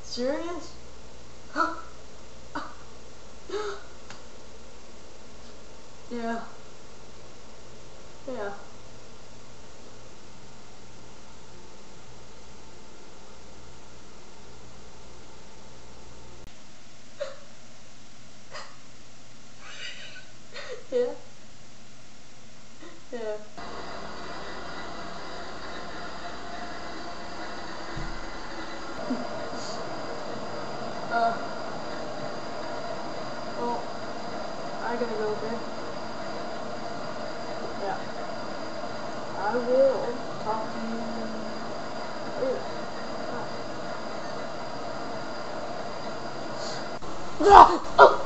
Serious? Yeah. Yeah. Yeah. Yeah. Well, I gotta go, okay? Yeah. I will talk to you later. Bye.